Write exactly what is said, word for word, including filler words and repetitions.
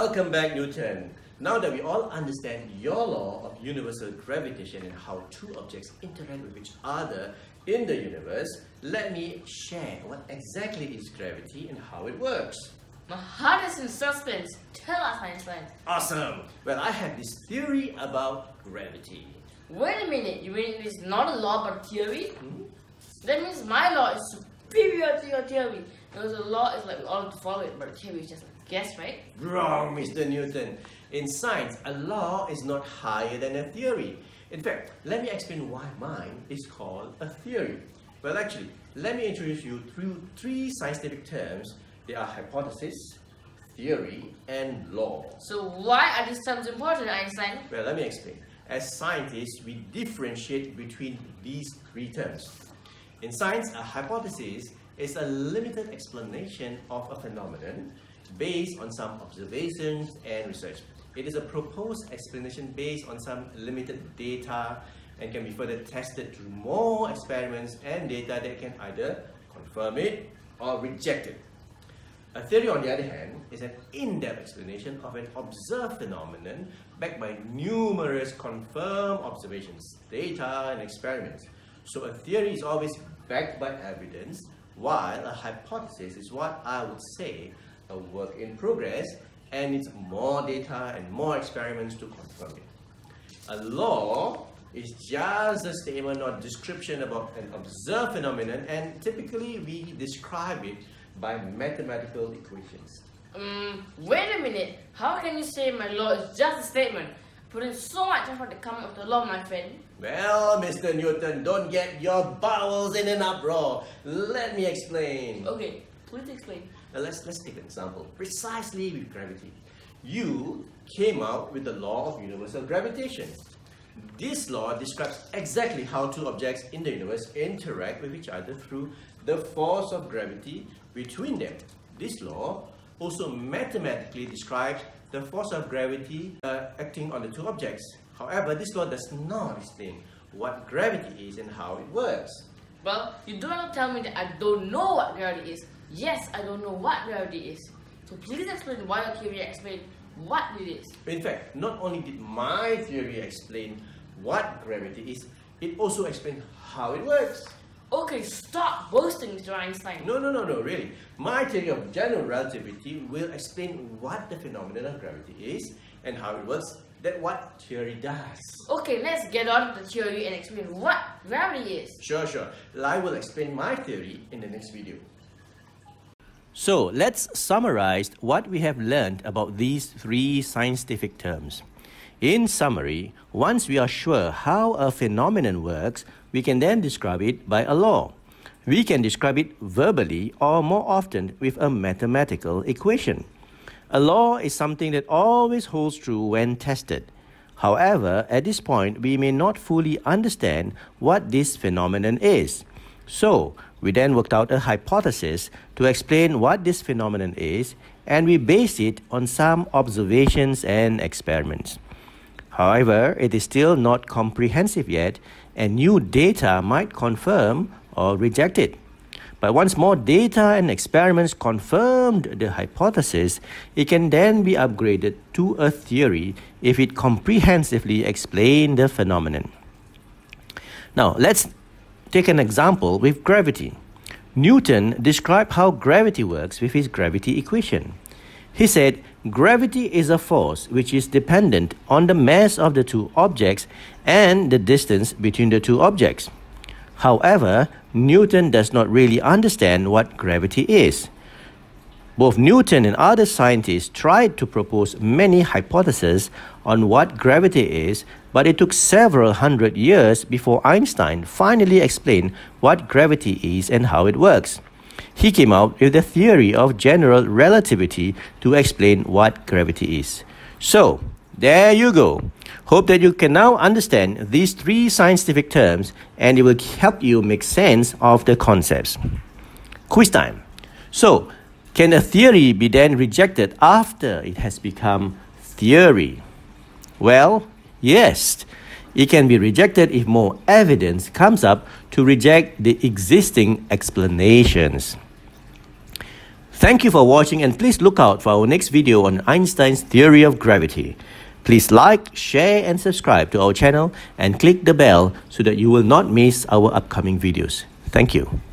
Welcome back, Newton. Now that we all understand your law of universal gravitation and how two objects interact with each other in the universe, let me share what exactly is gravity and how it works. My heart is in suspense. Tell us, Einstein. Awesome! Well, I have this theory about gravity. Wait a minute, you mean it is not a law but a theory? Hmm? That means my law is superior to your theory. Because the law is like we all have to follow it, but the theory is just like a guess, right? Wrong, Mister Newton. In science, a law is not higher than a theory. In fact, let me explain why mine is called a theory. Well, actually, let me introduce you through three scientific terms. They are hypothesis, theory, and law. So why are these terms important, Einstein? Well, let me explain. As scientists, we differentiate between these three terms. In science, a hypothesis is a limited explanation of a phenomenon based on some observations and research. It is a proposed explanation based on some limited data and can be further tested through more experiments and data that can either confirm it or reject it. A theory, on the other hand, is an in-depth explanation of an observed phenomenon backed by numerous confirmed observations, data, and experiments. So a theory is always backed by evidence, while a hypothesis is what I would say a work in progress and needs more data and more experiments to confirm it. A law is just a statement or description about an observed phenomenon, and typically we describe it by mathematical equations. Um, wait a minute. How can you say my law is just a statement? Put in so much effort to come up with the law, my friend. Well, Mister Newton, don't get your bowels in an uproar. Let me explain. Okay, please explain. Now let's, let's take an example, precisely with gravity. You came out with the law of universal gravitation. This law describes exactly how two objects in the universe interact with each other through the force of gravity between them. This law also mathematically describes the force of gravity uh, acting on the two objects. However, this law does not explain what gravity is and how it works. Well, you don't have to tell me that I don't know what gravity is. Yes, I don't know what gravity is. So please explain why your theory explains what it is. In fact, not only did my theory explain what gravity is, it also explains how it works. Okay, stop boasting, Mister Einstein. No, no, no, no, really. My theory of general relativity will explain what the phenomenon of gravity is and how it works. That's what theory does. Okay, let's get on to the theory and explain what gravity is. Sure, sure. I will explain my theory in the next video. So let's summarize what we have learned about these three scientific terms. In summary, once we are sure how a phenomenon works, we can then describe it by a law. We can describe it verbally or more often with a mathematical equation. A law is something that always holds true when tested. However, at this point, we may not fully understand what this phenomenon is. So, we then worked out a hypothesis to explain what this phenomenon is, and we based it on some observations and experiments. However, it is still not comprehensive yet, and new data might confirm or reject it. But once more data and experiments confirmed the hypothesis, it can then be upgraded to a theory if it comprehensively explains the phenomenon. Now, let's take an example with gravity. Newton described how gravity works with his gravity equation. He said, gravity is a force which is dependent on the mass of the two objects and the distance between the two objects. However, Newton does not really understand what gravity is. Both Newton and other scientists tried to propose many hypotheses on what gravity is, but it took several hundred years before Einstein finally explained what gravity is and how it works. He came out with the theory of general relativity to explain what gravity is. So, there you go. Hope that you can now understand these three scientific terms and it will help you make sense of the concepts. Quiz time. So, can a theory be then rejected after it has become theory? Well, yes. It can be rejected if more evidence comes up to reject the existing explanations. Thank you for watching, and please look out for our next video on Einstein's theory of gravity. Please like, share and subscribe to our channel and click the bell so that you will not miss our upcoming videos. Thank you.